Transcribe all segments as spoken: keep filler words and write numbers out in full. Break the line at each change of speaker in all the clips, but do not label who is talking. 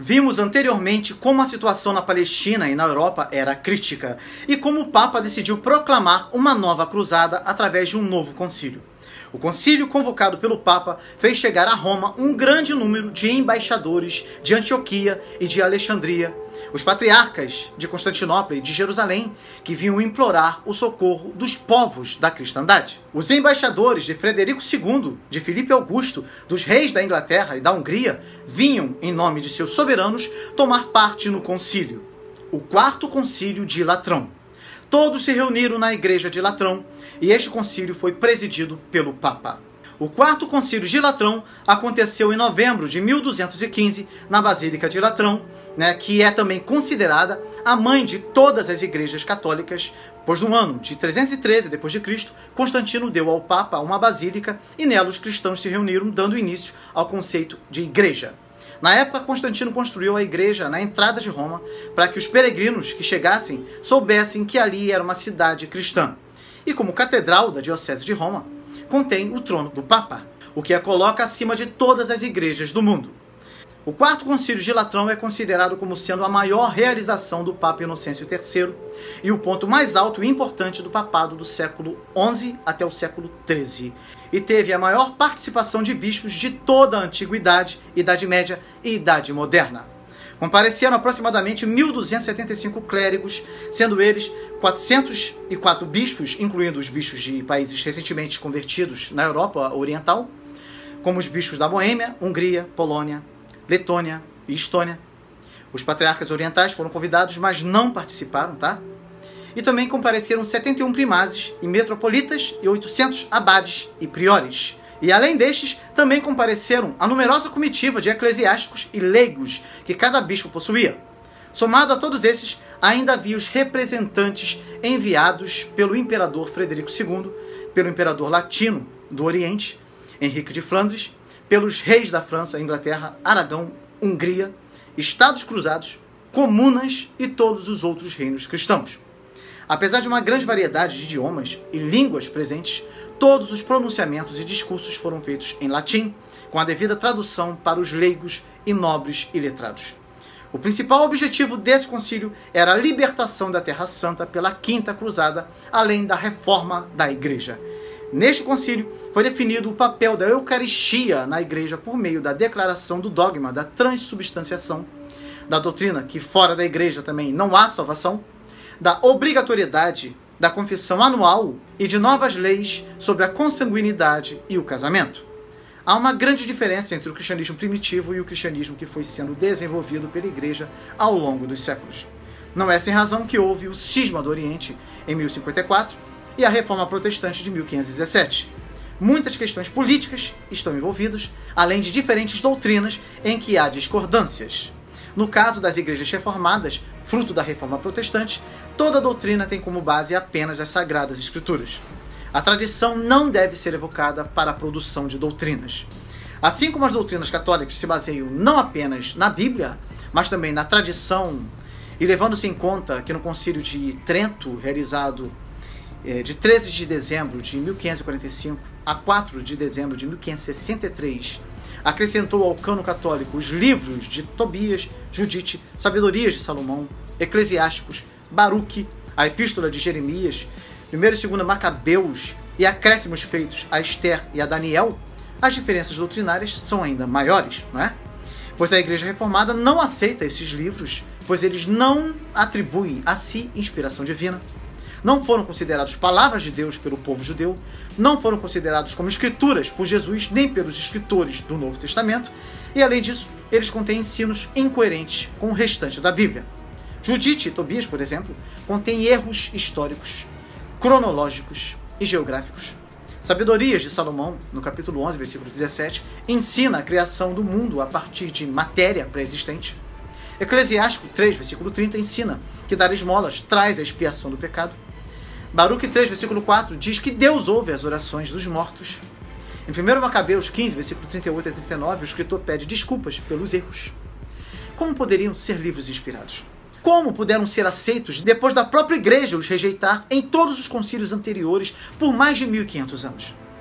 Vimos anteriormente como a situação na Palestina e na Europa era crítica, e como o Papa decidiu proclamar uma nova cruzada através de um novo concílio. O concílio convocado pelo Papa fez chegar a Roma um grande número de embaixadores de Antioquia e de Alexandria, os patriarcas de Constantinopla e de Jerusalém, que vinham implorar o socorro dos povos da cristandade. Os embaixadores de Frederico segundo, de Filipe Augusto, dos reis da Inglaterra e da Hungria, vinham, em nome de seus soberanos, tomar parte no concílio, o quarto concílio de Latrão. Todos se reuniram na igreja de Latrão, e este concílio foi presidido pelo Papa. O quarto concílio de Latrão aconteceu em novembro de mil duzentos e quinze, na Basílica de Latrão, né, que é também considerada a mãe de todas as igrejas católicas, pois no ano de trezentos e treze depois de Cristo, Constantino deu ao Papa uma basílica e nela os cristãos se reuniram, dando início ao conceito de igreja. Na época, Constantino construiu a igreja na entrada de Roma para que os peregrinos que chegassem soubessem que ali era uma cidade cristã. E como catedral da Diocese de Roma, contém o trono do Papa, o que a coloca acima de todas as igrejas do mundo. O quarto concílio de Latrão é considerado como sendo a maior realização do Papa Inocêncio terceiro e o ponto mais alto e importante do papado do século onze até o século treze, e teve a maior participação de bispos de toda a Antiguidade, Idade Média e Idade Moderna. Compareceram aproximadamente mil duzentos e setenta e cinco clérigos, sendo eles quatrocentos e quatro bispos, incluindo os bispos de países recentemente convertidos na Europa Oriental, como os bispos da Boêmia, Hungria, Polônia, Letônia e Estônia. Os patriarcas orientais foram convidados, mas não participaram, tá? E também compareceram setenta e um primazes e metropolitas e oitocentos abades e priores. E além destes, também compareceram a numerosa comitiva de eclesiásticos e leigos que cada bispo possuía. Somado a todos esses, ainda havia os representantes enviados pelo imperador Frederico segundo, pelo imperador latino do Oriente, Henrique de Flandres, pelos reis da França, Inglaterra, Aragão, Hungria, Estados Cruzados, comunas e todos os outros reinos cristãos. Apesar de uma grande variedade de idiomas e línguas presentes, todos os pronunciamentos e discursos foram feitos em latim, com a devida tradução para os leigos e nobres e letrados. O principal objetivo desse concílio era a libertação da Terra Santa pela Quinta Cruzada, além da reforma da Igreja. Neste concílio foi definido o papel da Eucaristia na Igreja por meio da declaração do dogma da transubstanciação, da doutrina que fora da Igreja também não há salvação, da obrigatoriedade da confissão anual e de novas leis sobre a consanguinidade e o casamento. Há uma grande diferença entre o cristianismo primitivo e o cristianismo que foi sendo desenvolvido pela Igreja ao longo dos séculos. Não é sem razão que houve o cisma do Oriente em mil e cinquenta e quatro e a Reforma Protestante de mil quinhentos e dezessete. Muitas questões políticas estão envolvidas, além de diferentes doutrinas em que há discordâncias. No caso das igrejas reformadas, fruto da Reforma Protestante, toda doutrina tem como base apenas as Sagradas Escrituras. A tradição não deve ser evocada para a produção de doutrinas. Assim como as doutrinas católicas se baseiam não apenas na Bíblia, mas também na tradição, e levando-se em conta que no Concílio de Trento, realizado eh, de treze de dezembro de mil quinhentos e quarenta e cinco a quatro de dezembro de mil quinhentos e sessenta e três, acrescentou ao cano católico os livros de Tobias, Judite, Sabedorias de Salomão, Eclesiásticos, Baruque, a Epístola de Jeremias, primeiro e segundo Macabeus e acréscimos feitos a Esther e a Daniel, as diferenças doutrinárias são ainda maiores, não é? Pois a Igreja Reformada não aceita esses livros, pois eles não atribuem a si inspiração divina, não foram considerados palavras de Deus pelo povo judeu, não foram considerados como escrituras por Jesus nem pelos escritores do Novo Testamento, e além disso, eles contêm ensinos incoerentes com o restante da Bíblia. Judite e Tobias, por exemplo, contêm erros históricos, cronológicos e geográficos. Sabedorias de Salomão, no capítulo onze, versículo dezessete, ensina a criação do mundo a partir de matéria pré-existente. Eclesiástico três, versículo trinta, ensina que dar esmolas traz a expiação do pecado. Baruque três, versículo quatro, diz que Deus ouve as orações dos mortos. Em primeiro Macabeus quinze, versículo trinta e oito a trinta e nove, o escritor pede desculpas pelos erros. Como poderiam ser livros inspirados? Como puderam ser aceitos depois da própria Igreja os rejeitar em todos os concílios anteriores por mais de mil e quinhentos anos?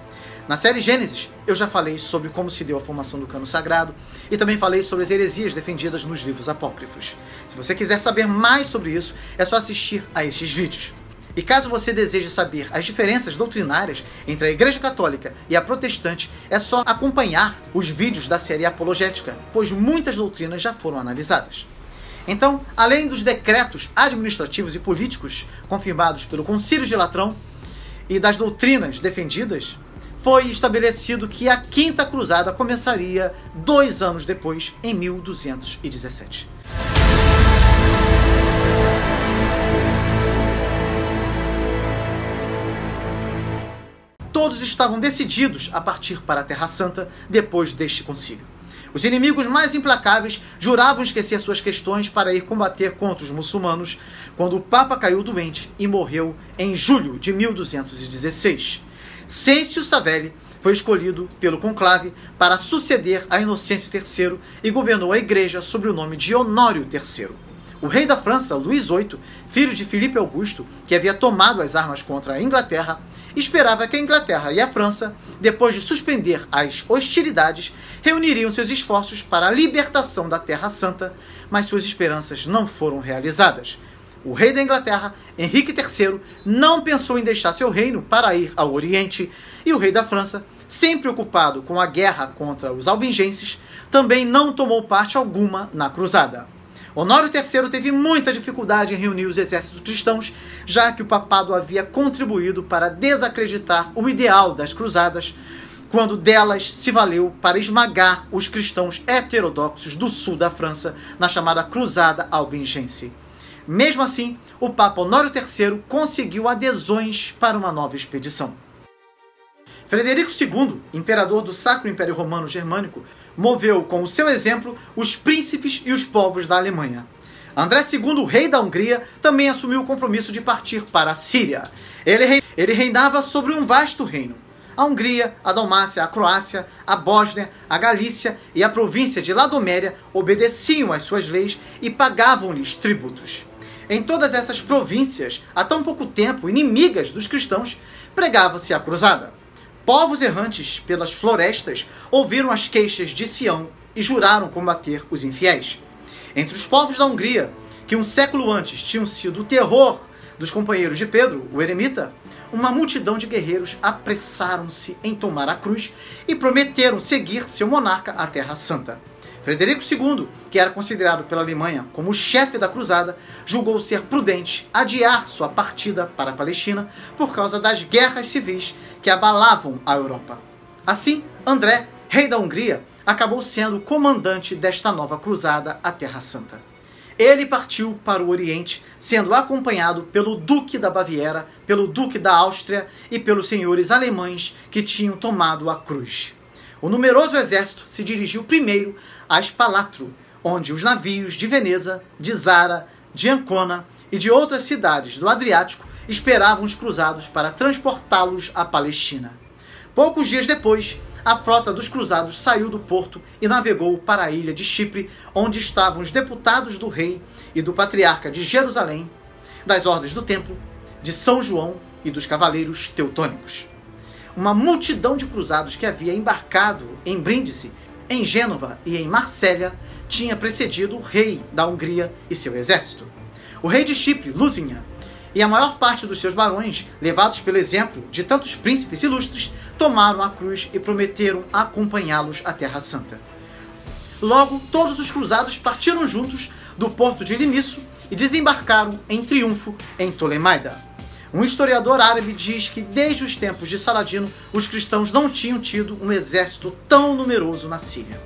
Na série Gênesis, eu já falei sobre como se deu a formação do cano sagrado e também falei sobre as heresias defendidas nos livros apócrifos. Se você quiser saber mais sobre isso, é só assistir a estes vídeos. E caso você deseje saber as diferenças doutrinárias entre a Igreja Católica e a Protestante, é só acompanhar os vídeos da série Apologética, pois muitas doutrinas já foram analisadas. Então, além dos decretos administrativos e políticos confirmados pelo Concílio de Latrão e das doutrinas defendidas, foi estabelecido que a Quinta Cruzada começaria dois anos depois, em mil duzentos e dezessete. Todos estavam decididos a partir para a Terra Santa depois deste concílio. Os inimigos mais implacáveis juravam esquecer suas questões para ir combater contra os muçulmanos quando o Papa caiu doente e morreu em julho de mil duzentos e dezesseis. Cêncio Savelli foi escolhido pelo conclave para suceder a Inocêncio terceiro e governou a igreja sob o nome de Honório terceiro. O rei da França, Luís oito, filho de Filipe Augusto, que havia tomado as armas contra a Inglaterra, esperava que a Inglaterra e a França, depois de suspender as hostilidades, reuniriam seus esforços para a libertação da Terra Santa, mas suas esperanças não foram realizadas. O rei da Inglaterra, Henrique terceiro, não pensou em deixar seu reino para ir ao Oriente, e o rei da França, sempre ocupado com a guerra contra os albigenses, também não tomou parte alguma na cruzada. Honório terceiro teve muita dificuldade em reunir os exércitos cristãos, já que o papado havia contribuído para desacreditar o ideal das cruzadas, quando delas se valeu para esmagar os cristãos heterodoxos do sul da França na chamada Cruzada Albigense. Mesmo assim, o Papa Honório terceiro conseguiu adesões para uma nova expedição. Frederico segundo, imperador do Sacro Império Romano Germânico, moveu como seu exemplo os príncipes e os povos da Alemanha. André segundo, rei da Hungria, também assumiu o compromisso de partir para a Síria. Ele, ele reinava sobre um vasto reino. A Hungria, a Dalmácia, a Croácia, a Bósnia, a Galícia e a província de Ladoméria obedeciam às suas leis e pagavam-lhes tributos. Em todas essas províncias, há tão pouco tempo inimigas dos cristãos, pregava-se a cruzada. Povos errantes pelas florestas ouviram as queixas de Sião e juraram combater os infiéis. Entre os povos da Hungria, que um século antes tinham sido o terror dos companheiros de Pedro, o eremita, uma multidão de guerreiros apressaram-se em tomar a cruz e prometeram seguir seu monarca à Terra Santa. Frederico segundo, que era considerado pela Alemanha como o chefe da cruzada, julgou ser prudente adiar sua partida para a Palestina por causa das guerras civis que abalavam a Europa. Assim, André, rei da Hungria, acabou sendo o comandante desta nova cruzada à Terra Santa. Ele partiu para o Oriente, sendo acompanhado pelo Duque da Baviera, pelo Duque da Áustria e pelos senhores alemães que tinham tomado a cruz. O numeroso exército se dirigiu primeiro a Spalatro, onde os navios de Veneza, de Zara, de Ancona e de outras cidades do Adriático esperavam os cruzados para transportá-los à Palestina. Poucos dias depois, a frota dos cruzados saiu do porto e navegou para a ilha de Chipre, onde estavam os deputados do rei e do patriarca de Jerusalém, das ordens do templo, de São João e dos cavaleiros teutônicos. Uma multidão de cruzados que havia embarcado em Brindisi, em Gênova e em Marsella tinha precedido o rei da Hungria e seu exército. O rei de Chipre, Lusignan, e a maior parte dos seus barões, levados pelo exemplo de tantos príncipes ilustres, tomaram a cruz e prometeram acompanhá-los à Terra Santa. Logo, todos os cruzados partiram juntos do porto de Limisso e desembarcaram em triunfo em Ptolemaida. Um historiador árabe diz que desde os tempos de Saladino, os cristãos não tinham tido um exército tão numeroso na Síria.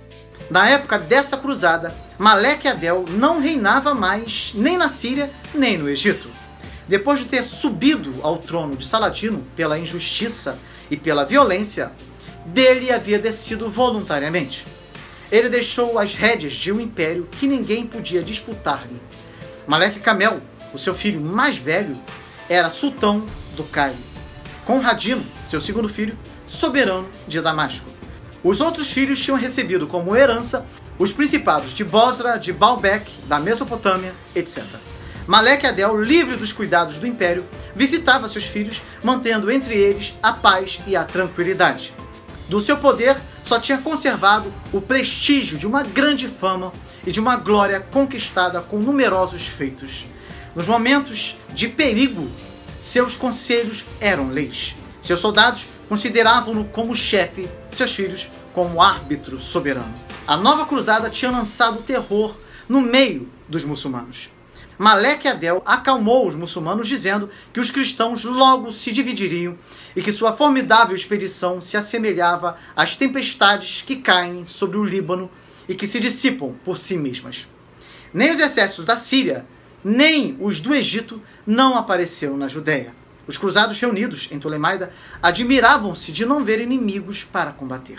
Na época dessa cruzada, Maleque Adel não reinava mais nem na Síria nem no Egito. Depois de ter subido ao trono de Saladino pela injustiça e pela violência, dele havia descido voluntariamente. Ele deixou as rédeas de um império que ninguém podia disputar-lhe. Maleque Camel, o seu filho mais velho, era sultão do Cairo. Conradino, seu segundo filho, soberano de Damasco. Os outros filhos tinham recebido como herança os principados de Bosra, de Baalbek, da Mesopotâmia, etcétera. Maleque Adel, livre dos cuidados do império, visitava seus filhos, mantendo entre eles a paz e a tranquilidade. Do seu poder, só tinha conservado o prestígio de uma grande fama e de uma glória conquistada com numerosos feitos. Nos momentos de perigo, seus conselhos eram leis. Seus soldados consideravam-no como chefe, seus filhos como árbitro soberano. A nova cruzada tinha lançado terror no meio dos muçulmanos. Maleque Adel acalmou os muçulmanos dizendo que os cristãos logo se dividiriam e que sua formidável expedição se assemelhava às tempestades que caem sobre o Líbano e que se dissipam por si mesmas. Nem os exércitos da Síria, nem os do Egito não apareceram na Judéia. Os cruzados reunidos em Ptolemaida admiravam-se de não ver inimigos para combater.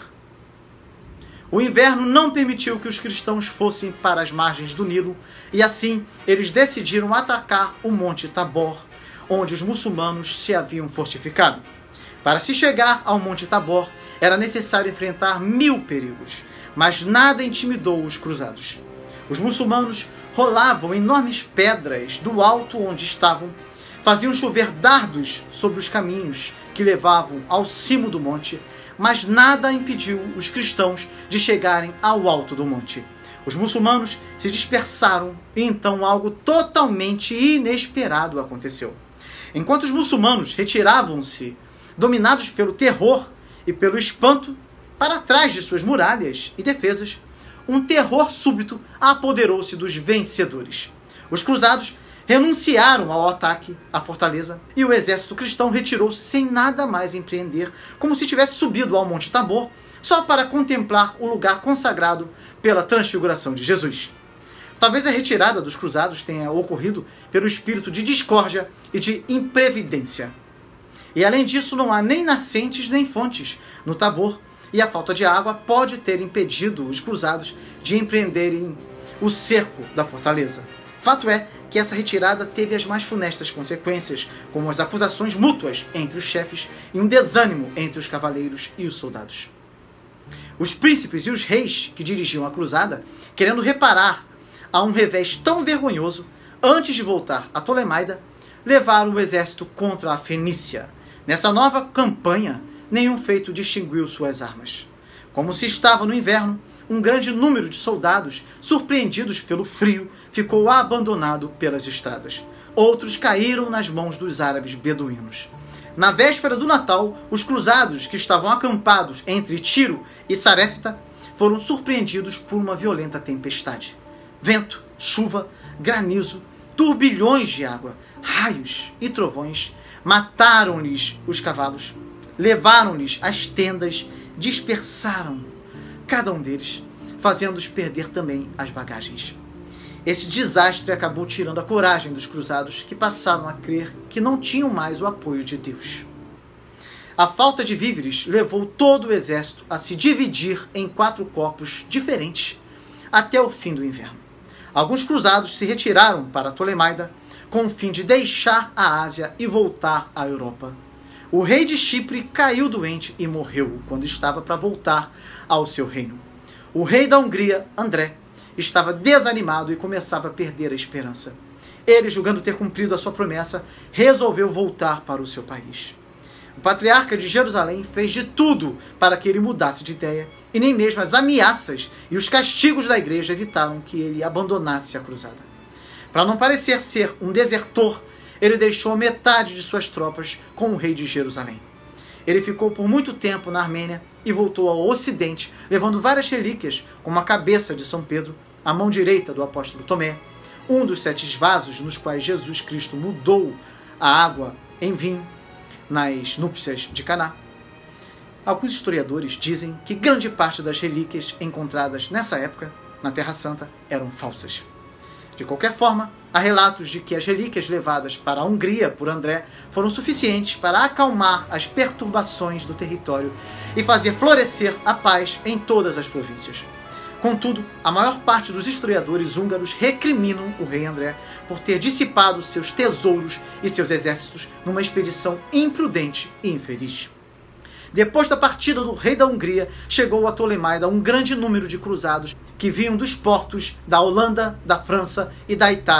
O inverno não permitiu que os cristãos fossem para as margens do Nilo, e assim eles decidiram atacar o Monte Tabor, onde os muçulmanos se haviam fortificado. Para se chegar ao Monte Tabor, era necessário enfrentar mil perigos, mas nada intimidou os cruzados. Os muçulmanos rolavam enormes pedras do alto onde estavam, faziam chover dardos sobre os caminhos que levavam ao cimo do monte, mas nada impediu os cristãos de chegarem ao alto do monte. Os muçulmanos se dispersaram e então algo totalmente inesperado aconteceu. Enquanto os muçulmanos retiravam-se, dominados pelo terror e pelo espanto, para trás de suas muralhas e defesas, um terror súbito apoderou-se dos vencedores. Os cruzados renunciaram ao ataque à fortaleza e o exército cristão retirou-se sem nada mais empreender, como se tivesse subido ao Monte Tabor só para contemplar o lugar consagrado pela transfiguração de Jesus. Talvez a retirada dos cruzados tenha ocorrido pelo espírito de discórdia e de imprevidência. E além disso, não há nem nascentes nem fontes no Tabor, e a falta de água pode ter impedido os cruzados de empreenderem o cerco da fortaleza. Fato é que essa retirada teve as mais funestas consequências, como as acusações mútuas entre os chefes e um desânimo entre os cavaleiros e os soldados. Os príncipes e os reis que dirigiam a cruzada, querendo reparar a um revés tão vergonhoso, antes de voltar a Ptolemaida, levaram o exército contra a Fenícia. Nessa nova campanha, nenhum feito distinguiu suas armas. Como se estava no inverno, um grande número de soldados, surpreendidos pelo frio, ficou abandonado pelas estradas. Outros caíram nas mãos dos árabes beduínos. Na véspera do Natal, os cruzados que estavam acampados entre Tiro e Sarepta foram surpreendidos por uma violenta tempestade. Vento, chuva, granizo, turbilhões de água, raios e trovões mataram-lhes os cavalos, levaram-lhes as tendas, dispersaram cada um deles, fazendo-os perder também as bagagens. Esse desastre acabou tirando a coragem dos cruzados, que passaram a crer que não tinham mais o apoio de Deus. A falta de víveres levou todo o exército a se dividir em quatro corpos diferentes até o fim do inverno. Alguns cruzados se retiraram para Ptolemaida com o fim de deixar a Ásia e voltar à Europa. O rei de Chipre caiu doente e morreu quando estava para voltar ao seu reino. O rei da Hungria, André, estava desanimado e começava a perder a esperança. Ele, julgando ter cumprido a sua promessa, resolveu voltar para o seu país. O patriarca de Jerusalém fez de tudo para que ele mudasse de ideia, e nem mesmo as ameaças e os castigos da igreja evitaram que ele abandonasse a cruzada. Para não parecer ser um desertor, ele deixou metade de suas tropas com o rei de Jerusalém. Ele ficou por muito tempo na Armênia e voltou ao ocidente, levando várias relíquias, como a cabeça de São Pedro, a mão direita do apóstolo Tomé, um dos sete vasos nos quais Jesus Cristo mudou a água em vinho nas núpcias de Caná. Alguns historiadores dizem que grande parte das relíquias encontradas nessa época, na Terra Santa, eram falsas. De qualquer forma, há relatos de que as relíquias levadas para a Hungria por André foram suficientes para acalmar as perturbações do território e fazer florescer a paz em todas as províncias. Contudo, a maior parte dos historiadores húngaros recriminam o rei André por ter dissipado seus tesouros e seus exércitos numa expedição imprudente e infeliz. Depois da partida do rei da Hungria, chegou a Ptolemaida um grande número de cruzados que vinham dos portos da Holanda, da França e da Itália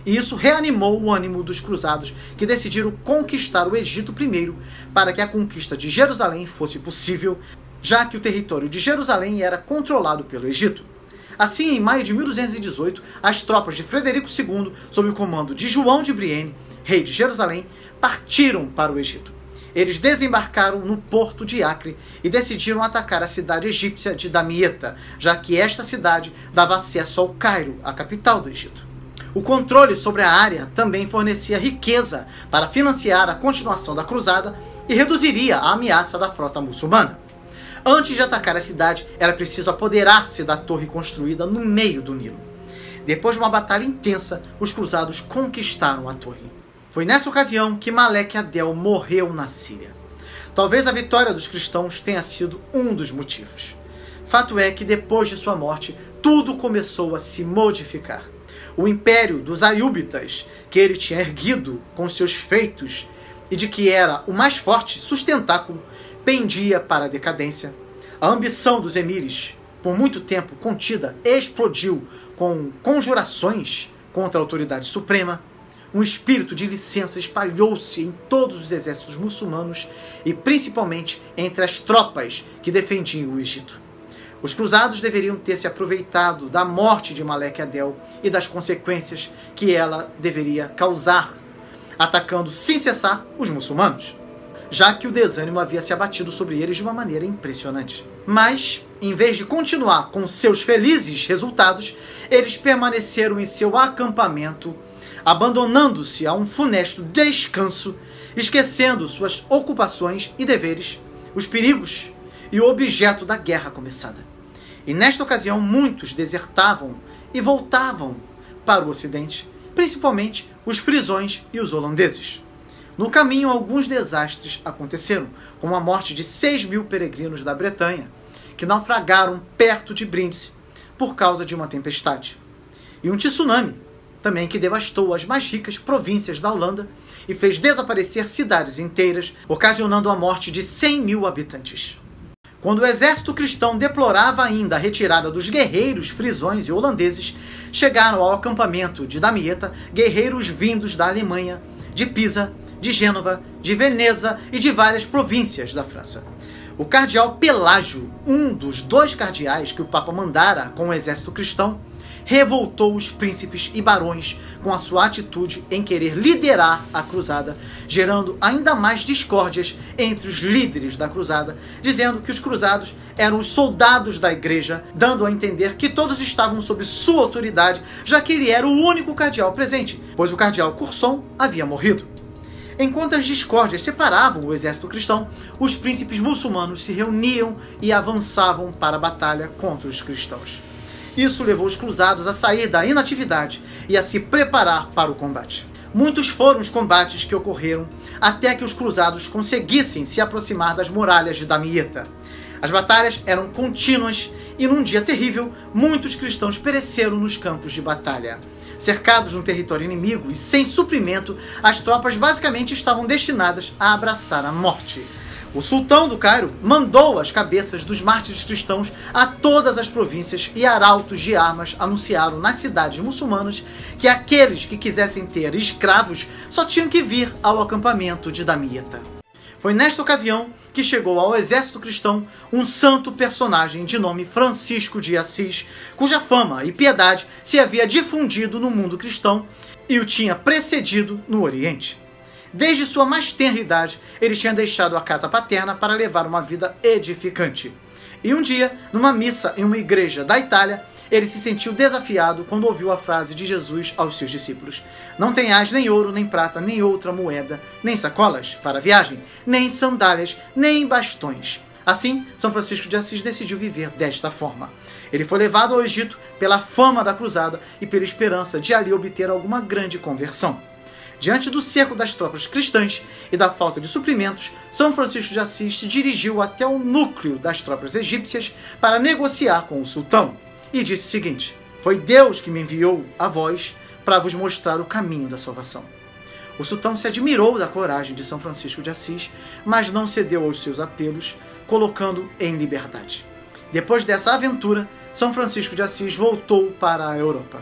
E isso reanimou o ânimo dos cruzados, que decidiram conquistar o Egito primeiro, para que a conquista de Jerusalém fosse possível, já que o território de Jerusalém era controlado pelo Egito. Assim, em maio de mil duzentos e dezoito, as tropas de Frederico segundo, sob o comando de João de Brienne, rei de Jerusalém, partiram para o Egito. Eles desembarcaram no porto de Acre e decidiram atacar a cidade egípcia de Damieta, já que esta cidade dava acesso ao Cairo, a capital do Egito. O controle sobre a área também fornecia riqueza para financiar a continuação da cruzada e reduziria a ameaça da frota muçulmana. Antes de atacar a cidade, era preciso apoderar-se da torre construída no meio do Nilo. Depois de uma batalha intensa, os cruzados conquistaram a torre. Foi nessa ocasião que Malek Adel morreu na Síria. Talvez a vitória dos cristãos tenha sido um dos motivos. Fato é que depois de sua morte, tudo começou a se modificar. O império dos Aiúbitas, que ele tinha erguido com seus feitos e de que era o mais forte sustentáculo, pendia para a decadência. A ambição dos emires, por muito tempo contida, explodiu com conjurações contra a autoridade suprema. Um espírito de licença espalhou-se em todos os exércitos muçulmanos e principalmente entre as tropas que defendiam o Egito. Os cruzados deveriam ter se aproveitado da morte de Malek Adel e das consequências que ela deveria causar, atacando sem cessar os muçulmanos, já que o desânimo havia se abatido sobre eles de uma maneira impressionante. Mas, em vez de continuar com seus felizes resultados, eles permaneceram em seu acampamento, abandonando-se a um funesto descanso, esquecendo suas ocupações e deveres, os perigos e o objeto da guerra começada. E nesta ocasião muitos desertavam e voltavam para o ocidente, principalmente os frisões e os holandeses. No caminho, alguns desastres aconteceram, como a morte de seis mil peregrinos da Bretanha, que naufragaram perto de Brindisi por causa de uma tempestade. E um tsunami, também, que devastou as mais ricas províncias da Holanda e fez desaparecer cidades inteiras, ocasionando a morte de cem mil habitantes. Quando o exército cristão deplorava ainda a retirada dos guerreiros frisões e holandeses, chegaram ao acampamento de Damieta guerreiros vindos da Alemanha, de Pisa, de Gênova, de Veneza e de várias províncias da França. O cardeal Pelágio, um dos dois cardeais que o Papa mandara com o exército cristão, revoltou os príncipes e barões com a sua atitude em querer liderar a cruzada, gerando ainda mais discórdias entre os líderes da cruzada, dizendo que os cruzados eram os soldados da igreja, dando a entender que todos estavam sob sua autoridade, já que ele era o único cardeal presente, pois o cardeal Curson havia morrido. Enquanto as discórdias separavam o exército cristão, os príncipes muçulmanos se reuniam e avançavam para a batalha contra os cristãos. Isso levou os cruzados a sair da inatividade e a se preparar para o combate. Muitos foram os combates que ocorreram até que os cruzados conseguissem se aproximar das muralhas de Damieta. As batalhas eram contínuas e num dia terrível, muitos cristãos pereceram nos campos de batalha. Cercados no território inimigo e sem suprimento, as tropas basicamente estavam destinadas a abraçar a morte. O sultão do Cairo mandou as cabeças dos mártires cristãos a todas as províncias e arautos de armas anunciaram nas cidades muçulmanas que aqueles que quisessem ter escravos só tinham que vir ao acampamento de Damieta. Foi nesta ocasião que chegou ao exército cristão um santo personagem de nome Francisco de Assis, cuja fama e piedade se havia difundido no mundo cristão e o tinha precedido no Oriente. Desde sua mais tenra idade, ele tinha deixado a casa paterna para levar uma vida edificante. E um dia, numa missa em uma igreja da Itália, ele se sentiu desafiado quando ouviu a frase de Jesus aos seus discípulos: "Não tenhais nem ouro, nem prata, nem outra moeda, nem sacolas para a viagem, nem sandálias, nem bastões." Assim, São Francisco de Assis decidiu viver desta forma. Ele foi levado ao Egito pela fama da cruzada e pela esperança de ali obter alguma grande conversão. Diante do cerco das tropas cristãs e da falta de suprimentos, São Francisco de Assis se dirigiu até o núcleo das tropas egípcias para negociar com o sultão e disse o seguinte: "Foi Deus que me enviou a vós para vos mostrar o caminho da salvação." O sultão se admirou da coragem de São Francisco de Assis, mas não cedeu aos seus apelos, colocando em liberdade. Depois dessa aventura, São Francisco de Assis voltou para a Europa.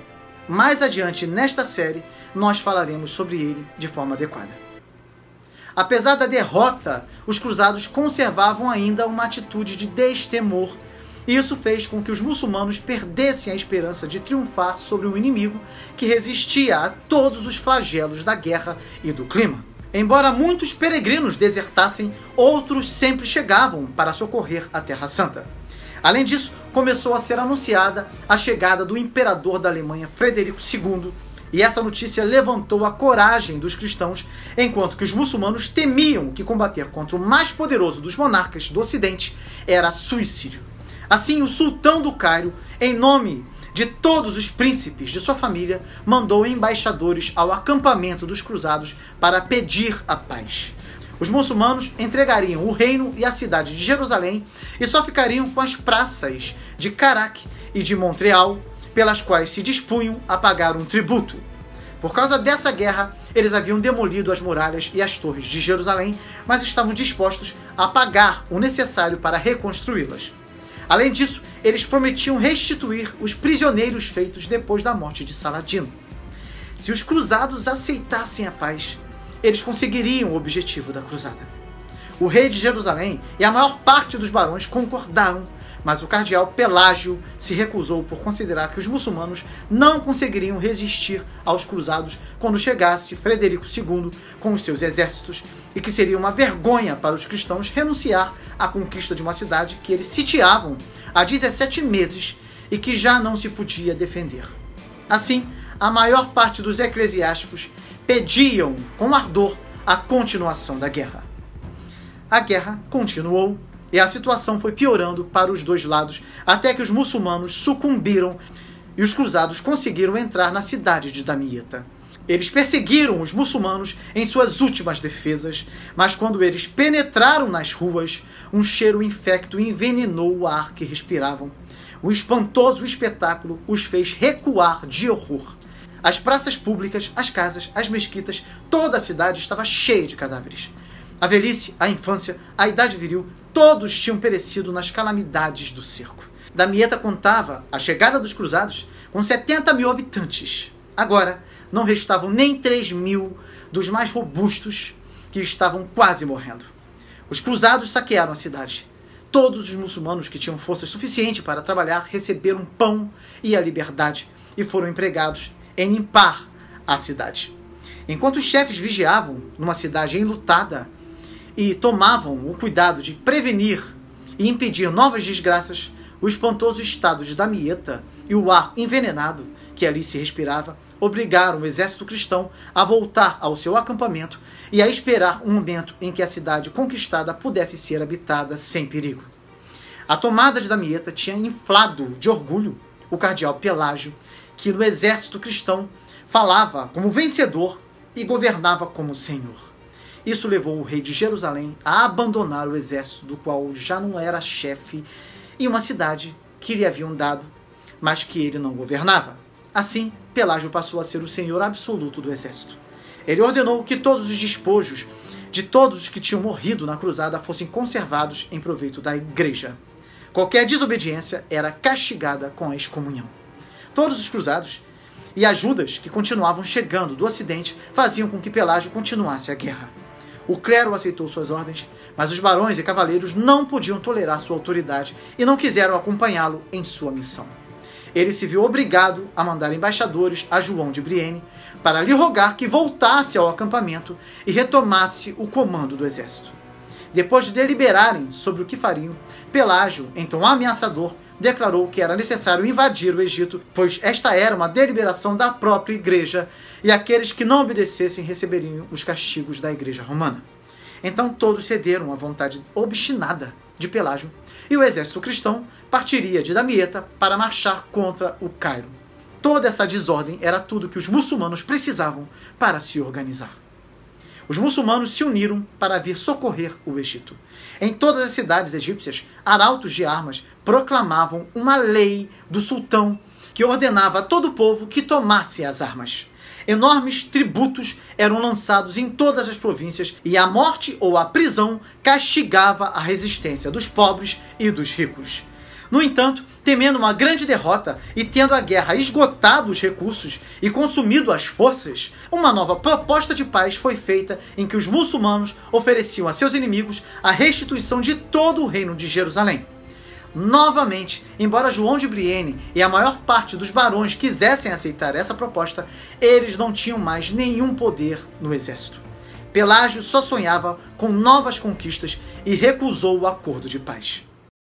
mais adiante nesta série nós falaremos sobre ele de forma adequada. Apesar da derrota, os cruzados conservavam ainda uma atitude de destemor, e isso fez com que os muçulmanos perdessem a esperança de triunfar sobre um inimigo que resistia a todos os flagelos da guerra e do clima. Embora muitos peregrinos desertassem, outros sempre chegavam para socorrer a Terra Santa. Além disso, começou a ser anunciada a chegada do imperador da Alemanha, Frederico segundo, e essa notícia levantou a coragem dos cristãos, enquanto que os muçulmanos temiam que combater contra o mais poderoso dos monarcas do Ocidente era suicídio. Assim, o sultão do Cairo, em nome de todos os príncipes de sua família, mandou embaixadores ao acampamento dos cruzados para pedir a paz. Os muçulmanos entregariam o reino e a cidade de Jerusalém e só ficariam com as praças de Caraque e de Montreal, pelas quais se dispunham a pagar um tributo. Por causa dessa guerra, eles haviam demolido as muralhas e as torres de Jerusalém, mas estavam dispostos a pagar o necessário para reconstruí-las. Além disso, eles prometiam restituir os prisioneiros feitos depois da morte de Saladino. Se os cruzados aceitassem a paz, eles conseguiriam o objetivo da cruzada. O rei de Jerusalém e a maior parte dos barões concordaram, mas o cardeal Pelágio se recusou por considerar que os muçulmanos não conseguiriam resistir aos cruzados quando chegasse Frederico segundo com os seus exércitos, e que seria uma vergonha para os cristãos renunciar à conquista de uma cidade que eles sitiavam há dezessete meses e que já não se podia defender. Assim, a maior parte dos eclesiásticos pediam com ardor a continuação da guerra. A guerra continuou e a situação foi piorando para os dois lados, até que os muçulmanos sucumbiram e os cruzados conseguiram entrar na cidade de Damieta. Eles perseguiram os muçulmanos em suas últimas defesas, mas quando eles penetraram nas ruas, um cheiro infecto envenenou o ar que respiravam. O espantoso espetáculo os fez recuar de horror. As praças públicas, as casas, as mesquitas, toda a cidade estava cheia de cadáveres. A velhice, a infância, a idade viril, todos tinham perecido nas calamidades do cerco. Damieta contava a chegada dos cruzados com setenta mil habitantes. Agora, não restavam nem três mil dos mais robustos, que estavam quase morrendo. Os cruzados saquearam a cidade. Todos os muçulmanos que tinham força suficiente para trabalhar receberam pão e a liberdade e foram empregados em limpar a cidade. Enquanto os chefes vigiavam numa cidade enlutada e tomavam o cuidado de prevenir e impedir novas desgraças, o espantoso estado de Damieta e o ar envenenado que ali se respirava obrigaram o exército cristão a voltar ao seu acampamento e a esperar um momento em que a cidade conquistada pudesse ser habitada sem perigo. A tomada de Damieta tinha inflado de orgulho o cardeal Pelágio, que no exército cristão falava como vencedor e governava como senhor. Isso levou o rei de Jerusalém a abandonar o exército do qual já não era chefe e uma cidade que lhe haviam dado, mas que ele não governava. Assim, Pelágio passou a ser o senhor absoluto do exército. Ele ordenou que todos os despojos de todos os que tinham morrido na cruzada fossem conservados em proveito da igreja. Qualquer desobediência era castigada com a excomunhão. Todos os cruzados e ajudas que continuavam chegando do Ocidente faziam com que Pelágio continuasse a guerra. O clero aceitou suas ordens, mas os barões e cavaleiros não podiam tolerar sua autoridade e não quiseram acompanhá-lo em sua missão. Ele se viu obrigado a mandar embaixadores a João de Brienne para lhe rogar que voltasse ao acampamento e retomasse o comando do exército. Depois de deliberarem sobre o que fariam, Pelágio, em tom ameaçador, declarou que era necessário invadir o Egito, pois esta era uma deliberação da própria igreja e aqueles que não obedecessem receberiam os castigos da igreja romana. Então todos cederam à vontade obstinada de Pelágio e o exército cristão partiria de Damieta para marchar contra o Cairo. Toda essa desordem era tudo que os muçulmanos precisavam para se organizar. Os muçulmanos se uniram para vir socorrer o Egito. Em todas as cidades egípcias, arautos de armas proclamavam uma lei do sultão que ordenava a todo o povo que tomasse as armas. Enormes tributos eram lançados em todas as províncias e a morte ou a prisão castigava a resistência dos pobres e dos ricos. No entanto, temendo uma grande derrota e tendo a guerra esgotado os recursos e consumido as forças, uma nova proposta de paz foi feita em que os muçulmanos ofereciam a seus inimigos a restituição de todo o reino de Jerusalém. Novamente, embora João de Brienne e a maior parte dos barões quisessem aceitar essa proposta, eles não tinham mais nenhum poder no exército. Pelágio só sonhava com novas conquistas e recusou o acordo de paz.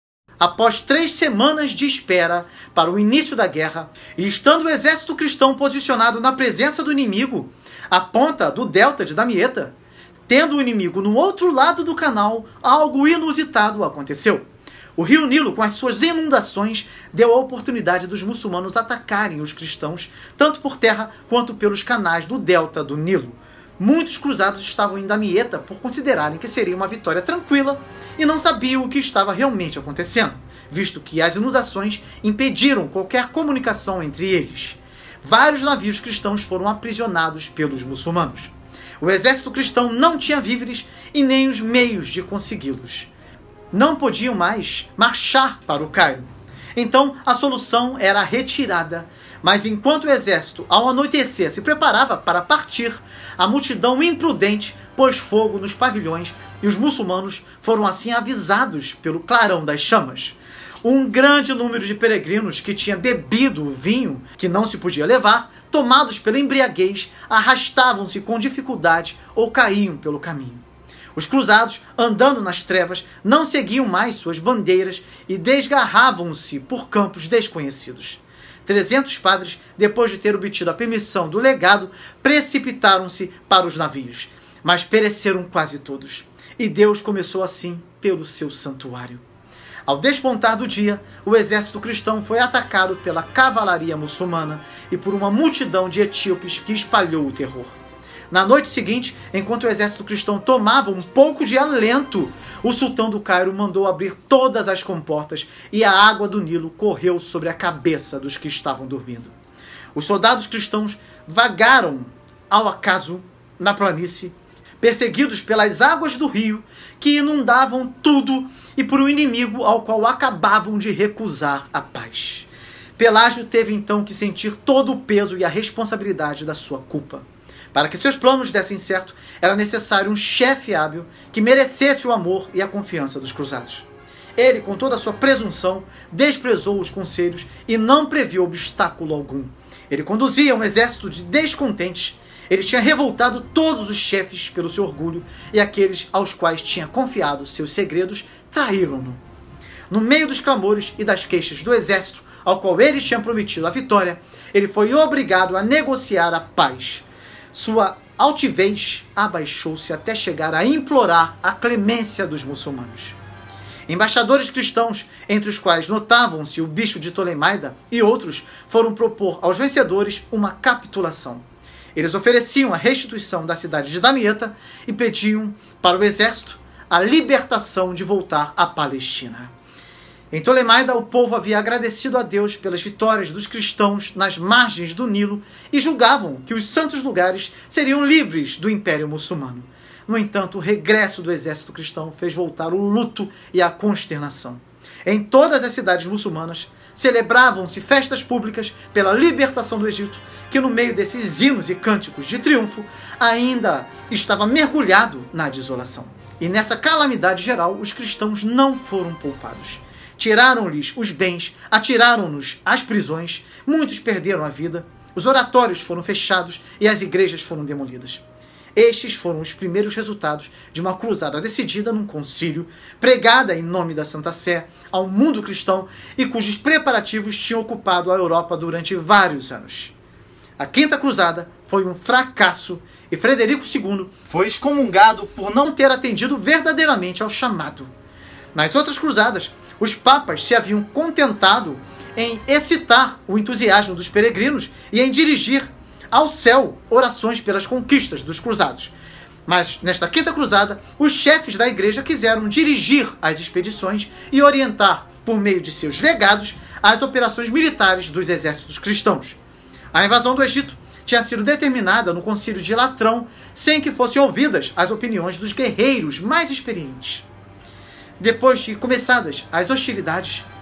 Após três semanas de espera para o início da guerra, e estando o exército cristão posicionado na presença do inimigo, à ponta do delta de Damietta, tendo o inimigo no outro lado do canal, algo inusitado aconteceu. O rio Nilo, com as suas inundações, deu a oportunidade dos muçulmanos atacarem os cristãos, tanto por terra quanto pelos canais do delta do Nilo. Muitos cruzados estavam em Damietta por considerarem que seria uma vitória tranquila e não sabiam o que estava realmente acontecendo, visto que as inundações impediram qualquer comunicação entre eles. Vários navios cristãos foram aprisionados pelos muçulmanos. O exército cristão não tinha víveres e nem os meios de consegui-los. Não podiam mais marchar para o Cairo. Então a solução era a retirada. Mas enquanto o exército, ao anoitecer, se preparava para partir, a multidão imprudente pôs fogo nos pavilhões e os muçulmanos foram assim avisados pelo clarão das chamas. Um grande número de peregrinos que tinha bebido o vinho que não se podia levar, tomados pela embriaguez, arrastavam-se com dificuldade ou caíam pelo caminho. Os cruzados, andando nas trevas, não seguiam mais suas bandeiras e desgarravam-se por campos desconhecidos. Trezentos padres, depois de ter obtido a permissão do legado, precipitaram-se para os navios, mas pereceram quase todos. E Deus começou assim pelo seu santuário. Ao despontar do dia, o exército cristão foi atacado pela cavalaria muçulmana e por uma multidão de etíopes que espalhou o terror. Na noite seguinte, enquanto o exército cristão tomava um pouco de alento, o sultão do Cairo mandou abrir todas as comportas e a água do Nilo correu sobre a cabeça dos que estavam dormindo. Os soldados cristãos vagaram ao acaso na planície, perseguidos pelas águas do rio que inundavam tudo e por um inimigo ao qual acabavam de recusar a paz. Pelágio teve então que sentir todo o peso e a responsabilidade da sua culpa. Para que seus planos dessem certo, era necessário um chefe hábil que merecesse o amor e a confiança dos cruzados. Ele, com toda a sua presunção, desprezou os conselhos e não previu obstáculo algum. Ele conduzia um exército de descontentes. Ele tinha revoltado todos os chefes pelo seu orgulho e aqueles aos quais tinha confiado seus segredos traíram-no. No meio dos clamores e das queixas do exército, ao qual ele tinha prometido a vitória, ele foi obrigado a negociar a paz. Sua altivez abaixou-se até chegar a implorar a clemência dos muçulmanos. Embaixadores cristãos, entre os quais notavam-se o bicho de Tolemaida e outros, foram propor aos vencedores uma capitulação. Eles ofereciam a restituição da cidade de Damietta e pediam para o exército a libertação de voltar à Palestina. Em Tolemaida, o povo havia agradecido a Deus pelas vitórias dos cristãos nas margens do Nilo e julgavam que os santos lugares seriam livres do Império Muçulmano. No entanto, o regresso do exército cristão fez voltar o luto e a consternação. Em todas as cidades muçulmanas, celebravam-se festas públicas pela libertação do Egito, que no meio desses hinos e cânticos de triunfo, ainda estava mergulhado na desolação. E nessa calamidade geral, os cristãos não foram poupados. Tiraram-lhes os bens, atiraram-nos às prisões, muitos perderam a vida, os oratórios foram fechados e as igrejas foram demolidas. Estes foram os primeiros resultados de uma cruzada decidida num concílio, pregada em nome da Santa Sé ao mundo cristão e cujos preparativos tinham ocupado a Europa durante vários anos. A Quinta Cruzada foi um fracasso e Frederico segundo foi excomungado por não ter atendido verdadeiramente ao chamado. Nas outras cruzadas, os papas se haviam contentado em excitar o entusiasmo dos peregrinos e em dirigir ao céu orações pelas conquistas dos cruzados. Mas, nesta Quinta Cruzada, os chefes da igreja quiseram dirigir as expedições e orientar, por meio de seus legados, as operações militares dos exércitos cristãos. A invasão do Egito tinha sido determinada no concílio de Latrão, sem que fossem ouvidas as opiniões dos guerreiros mais experientes. Depois de começadas as hostilidades,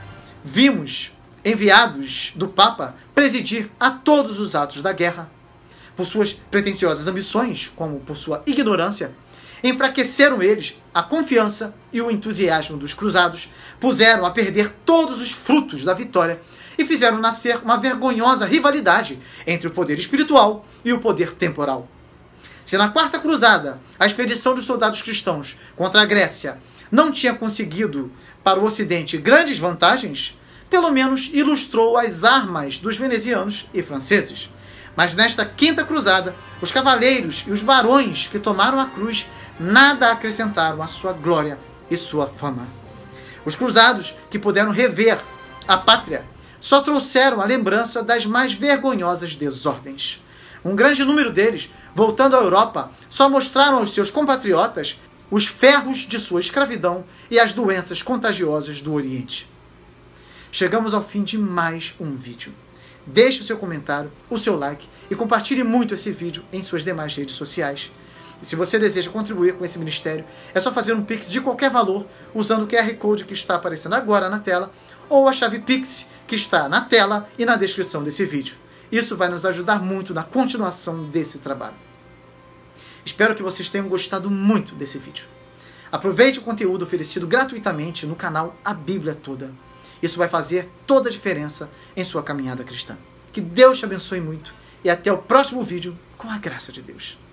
Vimos enviados do Papa presidir a todos os atos da guerra. Por suas pretensiosas ambições, como por sua ignorância, enfraqueceram eles a confiança e o entusiasmo dos cruzados, puseram a perder todos os frutos da vitória e fizeram nascer uma vergonhosa rivalidade entre o poder espiritual e o poder temporal. Se na Quarta Cruzada a expedição dos soldados cristãos contra a Grécia não tinha conseguido para o Ocidente grandes vantagens, pelo menos ilustrou as armas dos venezianos e franceses. Mas nesta Quinta Cruzada, os cavaleiros e os barões que tomaram a cruz nada acrescentaram à sua glória e sua fama. Os cruzados que puderam rever a pátria só trouxeram a lembrança das mais vergonhosas desordens. Um grande número deles, voltando à Europa, só mostraram aos seus compatriotas os ferros de sua escravidão e as doenças contagiosas do Oriente. Chegamos ao fim de mais um vídeo. Deixe o seu comentário, o seu like e compartilhe muito esse vídeo em suas demais redes sociais. E se você deseja contribuir com esse ministério, é só fazer um Pix de qualquer valor usando o Q R Code que está aparecendo agora na tela ou a chave Pix que está na tela e na descrição desse vídeo. Isso vai nos ajudar muito na continuação desse trabalho. Espero que vocês tenham gostado muito desse vídeo. Aproveite o conteúdo oferecido gratuitamente no canal A Bíblia Toda. Isso vai fazer toda a diferença em sua caminhada cristã. Que Deus te abençoe muito e até o próximo vídeo com a graça de Deus.